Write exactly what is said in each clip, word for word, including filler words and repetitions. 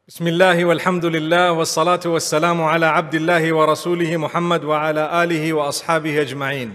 Bismillahi velhamdülillah ve salatu ve selamu ala abdillahi ve rasulihi Muhammed ve ala alihi ve ashabihi ecma'in.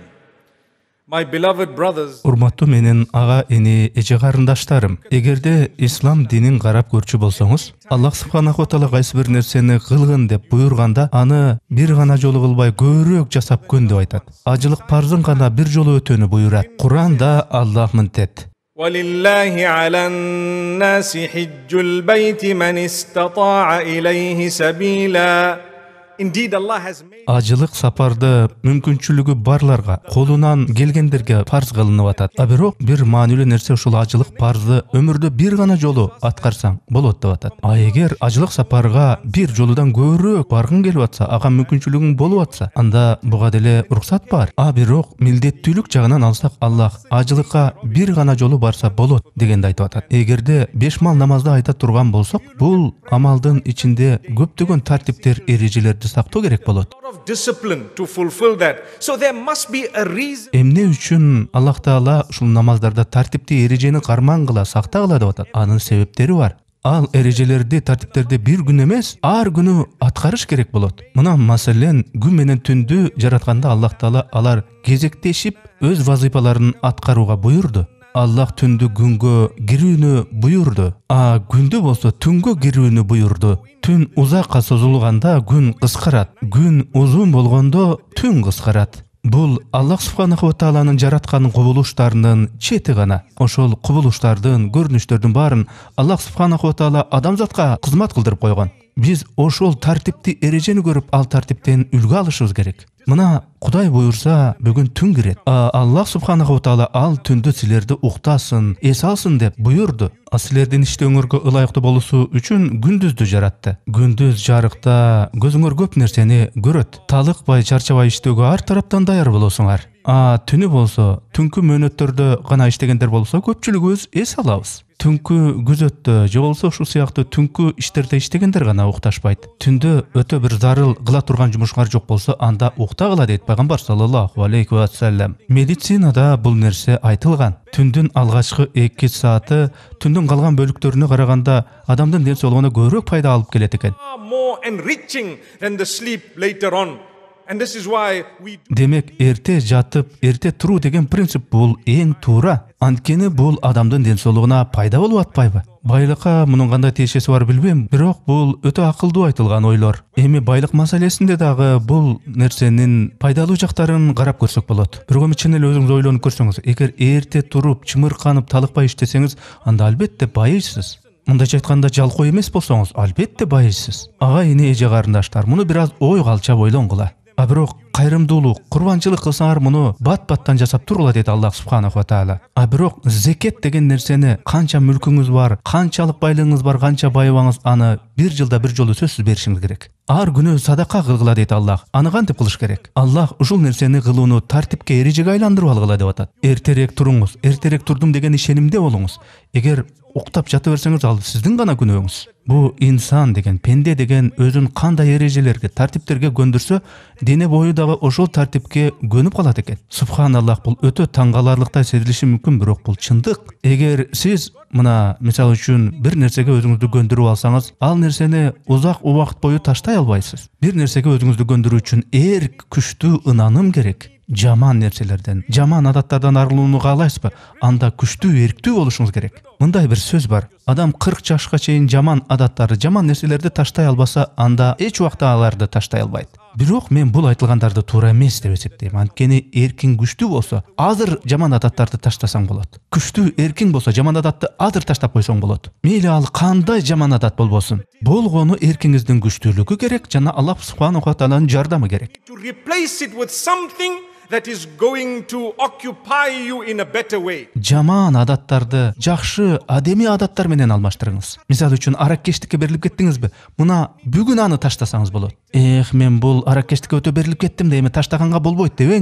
My beloved brothers, Урматтуу менин ага эни эже карындаштарым, эгерде ислам динин карап көрчү болсоңуз, Аллах субханаху таала кайсы бир нерсени кылгын деп буйрганда, аны бир гана жолу кылбай көбүрөөк жасап көн деп айтат. Ажылык парзын гана бир жолу өтөнү буйрат. Куранда Аллах мынтет: وَلِلَّهِ عَلَى النَّاسِ حِجُّ الْبَيْتِ مَنِ اسْتَطَاعَ إِلَيْهِ سَبِيلًا. Indeed, Allah has made Ажылык сапарды мүмкүнчүлүгү барларга, колунан келгендерге парз кылынып атат. А бирок бир маанилүү нерсе ушул ажылык парзды өмүрдө бир гана жолу аткарсаң болот деп атат. А эгер ажылык сапарга бир жолудан көбүрөөк баргың келип атса, ага мүмкүнчүлүгүң болуп атса, анда буга деле уруксат бар. А бирок милдеттүүлүк жагынан алсак, Аллах ажылыкка бир гана жолу барса болот дегенди айтып атат. Эгерде беш мал намазды айта турган болсок, бул амалдын ичинде көптөгөн тартиптер, эрежелерди сактоо керек болот. of discipline to fulfill that. So there must be a reason. Эмне үчүн Аллах Таала ушул намаздарда тартипти, эрежени кармангыла, сактагыла деп атат? Анын себептери бар. Ал эрежелерди, тартиптерди бир күн эмес, ар күнү аткарыш керек болот. Мына маселен, күн менен түндү жаратканда Аллах Таала алар кезектешип өз вазыйфаларын аткарууга буйрду. Аллах түндү күнгө кирүүнү буйрду, а күндү болсо түнгө кирүүнү буйрду. Түн узакка созулганда күн кыскарат, күн узун болгондо түн кыскарат. Бул Аллах субханаху тааланын жараткан кубулуштарынын чети гана. Ошол кубулуштардын, көрүнүштөрдүн баарын Аллах субханаху таала адамзатка кызмат кылдырып койгон. Биз ошол тартипти, эрежени көрүп, ал тартиптен үлгү алышыбыз керек. Мына Кудай буйрса, бүгүн түн кирет. А Аллах субханаху таала ал түндү силерди уктасын, эс алсын деп буйрду. А силердин иштөөңөргө ылайыктуу болуусу үчүн күндүздү жаратты. Күндүз жарыкта көзүңөр көп нерсени көрөт. Талыкпай, чарчабай иштөөгө ар тараптан даяр болосуңар. А түнү болсо, түнкү мөөнөттөрдө гана иштегендер болсо, көпчүлүгүбүз эс алабыз. Түнкү күзөттө, же болсо ушул сыяктуу түнкү иштерде иштегендер гана укташпайт. Түндө өтө бир зарыл кыла турган жумушуңар жок болсо, анда уктагыла дейт пайгамбар саллаллаху алейхи ва саллям. Медицинада бул нерсе айтылган. Түндүн алгачкы эки сааты түндүн калган бөлүктөрүнө караганда адамдын ден соолугуна көбүрөөк пайда алып келет экен. More enriching than the sleep later on. And this is why we Демек, эрте жатып, эрте туруу деген принцип бул эң туура. Анткени бул адамдын ден соолугуна пайда болуп атпайбы? Байлыкка мунун кандай тиешеси бар билбейм, бирок бул өтө акылдуу айтылган ойлор. Эми байлык маселесинде дагы бул нерсенин пайдалуу жактарын карап көрсөк болот. Бирок эми чын эле өзүңүз ойлонуп көрсөңүз, эгер эрте туруп, чымырканып, талыкпай иштесеңиз, анда албетте байыйсыз. Мындайча айтканда, жалкоо эмес болсоңуз, албетте байыйсыз. Ага эне эже карындаштар, муну бир аз ой калчап ойлонгула. А бирок кайрымдуулук, курбанчылык кылсаңар, муну бат-баттан жасап тургула дейт Аллах субханаху таала. А бирок зекет деген нерсени, канча мүлкүңүз бар, канчалык байлыгыңыз бар, канча байыбаңыз, аны бир жылда бир жолу сөзсүз беришиңиз керек. Ар күнү садака кылгыла дейт Аллах. Аны кантип кылыш керек? Аллах ушул нерсени кылууну тартипке, эрежеге айландырып алгыла деп атат. Эртерээк туруңуз, эртерээк турдум деген ишенимде болуңуз. Эгер уктап жата берсеңиз, ал сиздин гана күнөөңүз. Бу инсан деген, пенде деген өзүн кандай эрежелерге, тартиптерге көндүрсө, дене бою дагы ошол тартипке көнүп калат экен. Субханаллах, бул өтө таң каларлыктай сезилиши мүмкүн, бирок бул чындык. Эгер сиз мына мисалы үчүн бир нерсеге өзүңүздү көндүрүп алсаңыз, ал нерсени узак убакыт бою таштай албайсыз. Бир нерсеге өзүңүздү көндүрүү үчүн эрк, күчтүү ынаным керек. Жаман нерселерден, жаман адаттардан арылууну каалайсызбы? Анда күчтүү, эрктүү болушуңуз керек. Мындай бир сөз бар. Адам кырк жашка чейин жаман адаттарды, жаман нерселерди таштай албаса, анда эч убакта аларды таштай албайт. Бирок мен бул айтылгандарды туура эмес деп эсептейм. Анткени эркиң күчтүү болсо, азыр жаман адаттарды таштасаң болот. Күчтүү эркиң болсо, жаман адатты азыр таштап койсоң болот. Мейли ал кандай жаман адат болбосун. Болгону эркиңиздин күчтүүлүгү керек жана Аллах субханаху тааланын жардамы керек. to replace it with something that is going to occupy you in a better way. Жаман адаттарды жакшы, адеми адаттар менен алмаштырыңыз. Мисалы үчүн араккештикке берилип кеттиңизби? Муна бүгүн аны таштасаңыз болот. Эх, мен бул араккештикке өтө берилип кеттим да, эми таштаганга болбойт дебеңиз.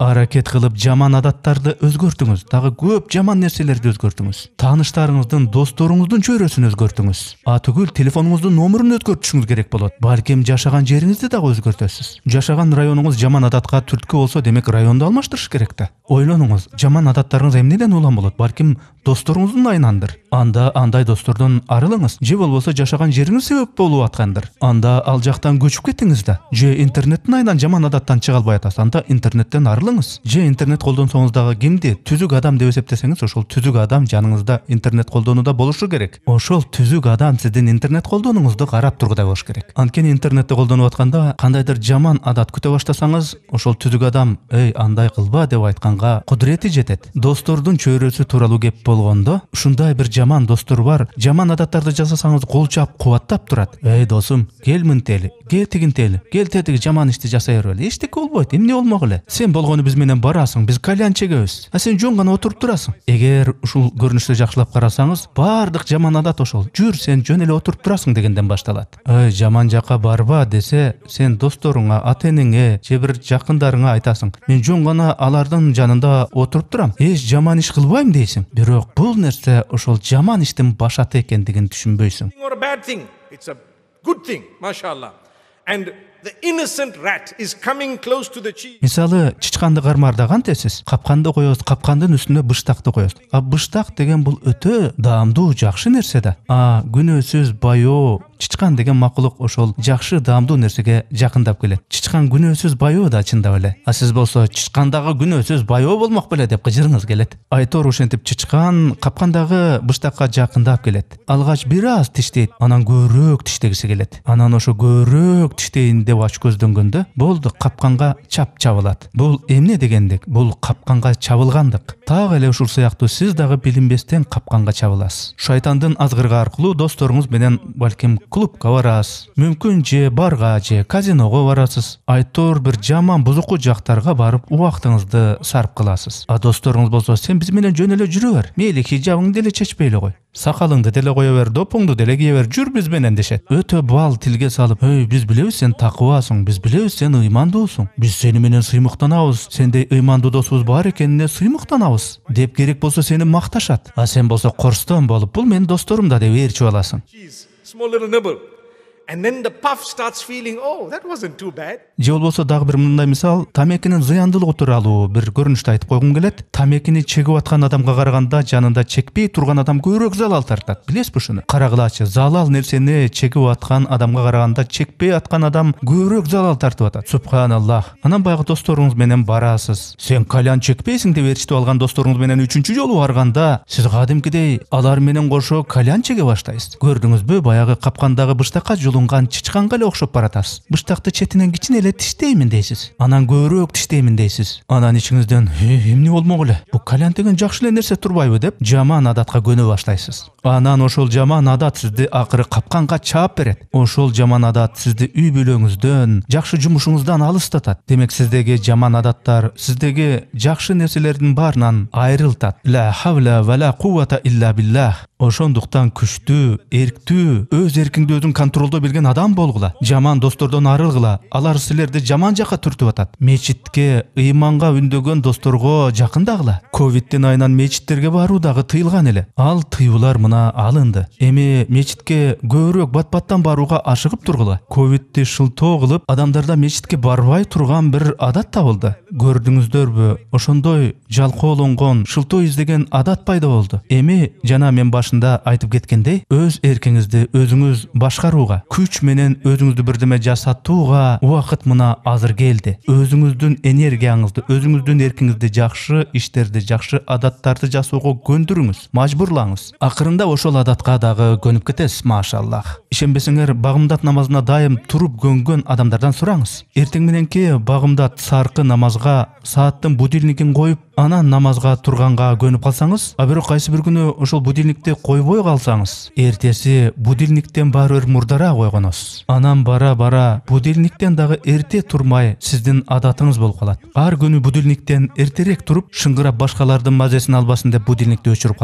Аракет кылып жаман адаттарды өзгөртүңүз. Дагы көп жаман нерселерди өзгөртүңүз. Тааныштарыңыздын, досторуңуздун чөйрөсүн өзгөртүңүз. Атүгүл телефонуңуздун номерин өзгөртүшүңүз керек болот. Балким жашаган жериңизди дагы өзгөртөсүз. Жашаган районуңуз жаман адатка түрткү болсо, демек районду алмаштырыш керек да. Ойлонуңуз, жаман адаттарыңыз эмнеден улам болот? Балким досторуңуздун айнандыр. Анда андай достордон арылыңыз. Же болбосо жашаган жериңиз себеп болуп аткандыр. Анда ал жактан көчүп кетиңиз да. Же интернеттин айынан жаман адаттан чыга албай атасыз. Анда интернеттен арылыңыз. Же интернет колдонсоңуз дагы кимди түзүк адам деп эсептесеңиз, ошол түзүк адам жаныңызда интернет колдонууда болушу керек. Ошол түзүк адам сиздин интернет колдонууңузду карап тургудай болуш керек. Анткени интернетти колдонуп атканда кандайдыр жаман адат күтө баштасаңыз, ошол түзүк адам "Эй, андай кылба" деп айтканга кудурети жетет. Достордун чөйрөсү тууралуу кеп болгондо, ушундай бир жаман достор бар. Жаман адаттарды жасасаңыз кол чаап кубаттап турат. "Эй, досум, кел мынтели, кел тигинтели, кел тетиги жаман ишти жасай бербели. Эчтеке болбойт, эмне болмок эле. Сен болгону биз менен барасың, биз кальян чегебиз. А сен жөн гана отуруп турасың." Эгер ушул көрүнүштү жакшылап карасаңыз, бардык жаман адат ошол. "Жүр, сен жөн эле отуруп турасың" дегенден башталат. "Эй, жаман жакка барба" десе, сен досторуңа, ата-энеңе, же бир жакындарыңа айтасың. "Мен жөн гана алардын жанында отуруп турам, эч жаман иш кылбайм" дейсиң. Бирок бул нерсе ошол жаман иштин башаты экендигин түшүнбөйсүң. Or a bad thing. It's a good thing, mashallah. And the innocent rat is coming close to the cheese. Мисалы, чычканды кармардаган тесиз. Капканды коебуз, капкандын үстүнө быштакты коебуз. А быштак деген бул өтө даамдуу, жакшы нерсе да. А күнөөсүз, баяу чычкан деген макулук ошол жакшы, даамдуу нерсеге жакындап келет. Чычкан күнөөсүз, баяу да чындап эле. А сиз болсо чычкандагы күнөөсүз, баяу болмок беле деп кыжырыңыз келет. Айтор ошентип чычкан капкандагы быштакка жакындап келет. Алгач бир аз тиштейт, анан көбүрөөк тиштегиси келет. Анан ошо көбүрөөк тиштейин деп ач көздөнгөндө болду, капканга чап чабылат. Бул эмне дегендик? Бул капканга чабылгандык. Так эле ушул сыяктуу сиз дагы билинбестен капканга чабыласыз. Шайтандын азгырыгы аркылуу досторуңуз менен балким клубка барасыз. Мүмкүн же барга же казиного барасыз. Айтор бир жаман бузуку жактарга барып убактыңызды сарп кыласыз. А досторуңуз болсо, "Сен биз менен жөн эле жүрө бер. Мейли хижабыңды деле чечпейли кой. Сакалыңды деле кое бер, допуңду деле кие бер, жүр биз менен" дешет. Өтө бал тилге салып, "Эй, биз билебиз сен такыбасың, биз билебиз сен ыймандуусуң. Биз сени менен сыймыктанабыз. Сендей ыймандуу досубуз бар экенине сыймыктанабыз" деп керек болсо сени макташат. А сен болсо корстон болуп, "Бул менин досторум да" деп ээрчип аласың. Cheese, small little nibble. And then the puff starts feeling, "Oh, that wasn't too bad." Же болбосо дагы бир мындай мисал, тамекинин зыяндуулугу тууралуу бир көрүнүштү айтып койгум келет. Тамекини чегип аткан адамга караганда жанында чекпей турган адам көбүрөөк залал тартат. Билесизби ушуну? Карагылачы, залал нерсени чегип аткан адамга караганда чекпей аткан адам көбүрөөк залал тартып атат. Субханаллах. Анан баягы досторуңуз менен барасыз. Сен кальян чекпейсиң деп ээрчитип алган досторуңуз менен үчүнчү жолу барганда, сиз кадимкидей алар менен кошо кальян чеге баштайсыз. Көрдүңүзбү, баягы капкандагы быштакка жулунган чычканга эле окшоп баратасыз. Быштакты четинен кичине эле тиштеймин дейсиз. Анан көбүрөөк тиштеймин дейсиз. Анан ичиңизден, "Эмне болмок эле? Бу кальян деген жакшы эле нерсе турбайбы?" деп жаман адатка көнө баштайсыз. Анан ошол жаман адат сизди акыры капканга чаап берет. Ошол жаман адат сизди үй бүлөңүздөн, жакшы жумушуңуздан алыстатат. Демек сиздеги жаман адаттар сиздеги жакшы нерселердин баарынан айрылтат. Ла хавла ва ла куввата илля биллах. Ошондуктан күчтүү, эрктүү, өз эркиңди өзүң контролдой билген адам болгула. Жаман достордон арылгыла. Алар силерди жаман жакка түртүп атат. Мечитке, ыйманга үндөгөн досторго жакындагыла. Ковидтин айынан мечиттерге баруу дагы тыйылган эле. Ал тыюулар мына алынды. Эми мечитке көбүрөөк бат-баттан барууга ашыгып тургула. Ковидти шылтоо кылып, адамдарда мечитке барбай турган бир адат табылды. Көрдүңүздөрбү? Ошондой жалкоолонгон, шылтоо издеген адат пайда болду. Эми жана мен баш айтып кеткендей, өз эркиңизди өзүңүз башкарууга, күч менен өзүңүздү бирдеме жасатууга убакыт мына азыр келди. Өзүңүздүн энергияңызды, өзүңүздүн эркиңизди жакшы иштерди, жакшы адаттарды жасоого көндүрүңүз, мажбурлаңыз. Акырында ошол адатка дагы көнүп кетесиз, машаллах. Ишенбесеңер, багымдат намазына дайым туруп көнгөн адамдардан сураңыз. Эртең мененки багымдат саркы намазга сааттын будильникин коюп, анан намазга турганга көнүп калсаңыз, а бирок кайсы бир күнү ошол будильникти койбой калсаңыз, эртеси будильниктен баары бир мурдара койгоносуз. Анан бара-бара будильниктен дагы эрте турмай сиздин адатыңыз болуп калат. Ар күнү будильниктен эртерээк туруп, шыңгырап башкалардын мазесин албасын деп будильникти өчүрүп каласыз.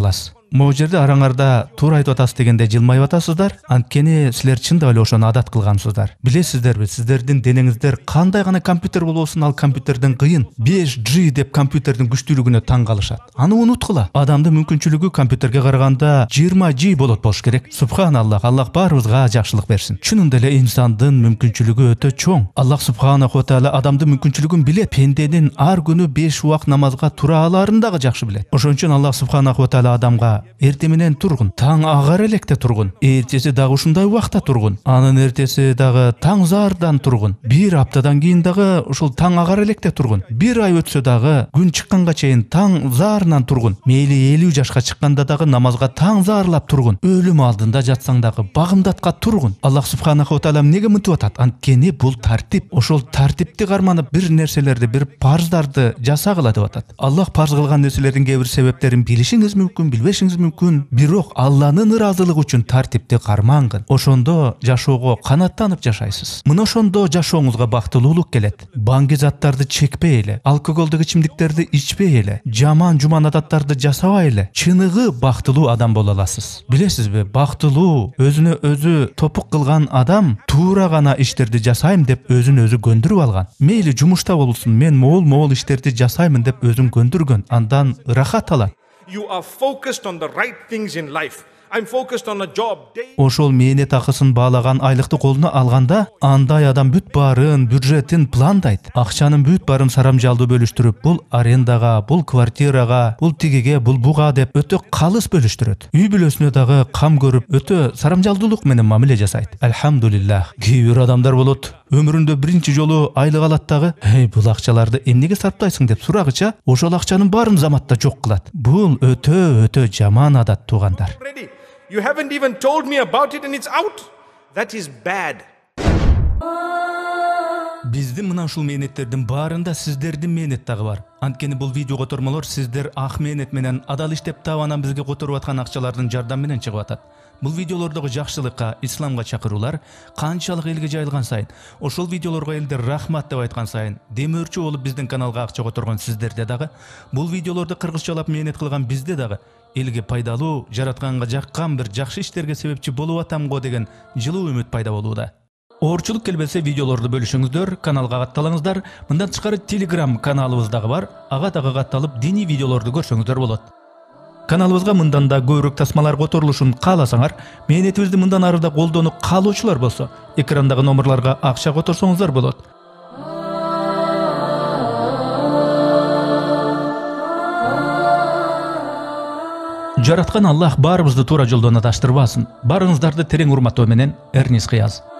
могу жерде араңарда туура айтып атасыз дегенде жылмайып атасыздар. Анткени силер чындап эле ошону адат кылгансыздар. Билесиздерби, сиздердин денеңиздер кандай гана компьютер болбосун, ал компьютерден кыйын беш джи деп компьютердин күчтүүлүгүнө таң калышат. Аны унуткула. Адамдын мүмкүнчүлүгү компьютерге караганда жыйырма джи болот болуш керек. Субханаллах, Аллах баарыбызга жакшылык берсин. Чынында эле инсандын мүмкүнчүлүгү өтө чоң. Аллах субханаху ва таала адамдын мүмкүнчүлүгүн билет. Пенденин ар күнү беш убак намазга тура алаарын дагы жакшы билет. Ошон үчүн Аллах субханаху ва таала адамга эрте менен тургун, таң агар электе тургун, эртеси дагы ушундай убакта тургун, анын эртеси дагы таң зардан тургун, бир аптадан кийин дагы ушул таң агар электе тургун, бир ай өтсө дагы күн чыкканга чейин таң зарынан тургун, мейли элүү жашка чыкканда дагы намазга таң зарлап тургун, өлүм алдында жатсаң дагы багымдатка тургун. Аллах субханаху ва таала эмнеге мынтип атат? Анткени бул тартип. Ошол тартипти карманып бир нерселерди, бир парздарды жасагыла деп атат. Аллах парз кылган нерселердин кээ бир себептерин билишиңиз мүмкүн, билбешиңиз мүмкүн, бирок Алланын ыраазылыгы үчүн тартипти кармангын. Ошондо жашоого канаттанып жашайсыз. Мына ошондо жашооңузга бактылуулук келет. Баңги заттарды чекпей эле, алкоголдук ичимдиктерди ичпей эле, жаман жуман адаттарды жасабай эле чыныгы бактылуу адам боло аласыз. Билесизби, бактылуу, өзүнө өзү топук кылган адам туура гана иштерди жасайм деп өзүн өзү көндүрүп алган. Мейли жумушта болсун, мен могул-могул иштерди жасаймын деп өзүн көндүргөн, андан ырахат алат. You are focused on the right things in life. I'm focused on a job. Ошол мээнет акысын баалаган айлыкты колуна алганда, андай адам бүт баарын, бюджетин пландайт. Акчанын бүт баарын сарамжалдуу бөлүштүрүп, бул арендага, бул квартирага, бул тигиге, бул буга деп өтө калыс бөлүштүрөт. Үй бүлөсүнө дагы кам көрүп, өтө сарамжалдуулук менен мамиле жасайт. Алхамдулиллах. Кээ бир адамдар болот, өмүрүндө биринчи жолу айлык алат дагы, "Эй, бул акчаларды эмнеге сарптайсың?" деп сурагыча, ошол акчанын баарын заматта жок кылат. Бул өтө өтө жаман адат, туугандар. You haven't even told me about it and it's out. That is bad. Биздин мына ушул мээнеттердин баарында сиздердин мээнет дагы бар. Анткени бул видео котормолор сиздер ак мээнет менен адал иштеп таап анан бизге которуп аткан акчалардын жардам менен чыгып атат. Бул видеолордогу жакшылыкка, исламга чакыруулар канчалык элге жайылган сайын, ошол видеолорго элдер рахмат деп айткан сайын, демөөрчү болуп биздин каналга акча которгон сиздерде дагы, бул видеолорду кыргызчалап мээнет кылган бизде дагы элге пайдалуу, жаратканга жаккан бир жакшы иштерге себепчи болуп атам го деген жылуу үмүт пайда болууда. Оорчулук келбесе видеолорду бөлүшүңүздөр, каналга катталыңыздар. Мындан тышкары Telegram каналыбыз дагы бар. Ага дагы катталып, диний видеолорду көрсөңүздөр болот. Каналыбызга мындан да көбүрөөк тасмалар которулушун кааласаңар, мээнетибизди мындан ары да колдонуп каалоочулар болсо, экрандагы номерларга акча которсоңуздар болот. Жараткан Аллах баарыбызды туура жолдон адаштырбасын. Барыңыздарды терең урматтоо менен, Эрнис Кыяз.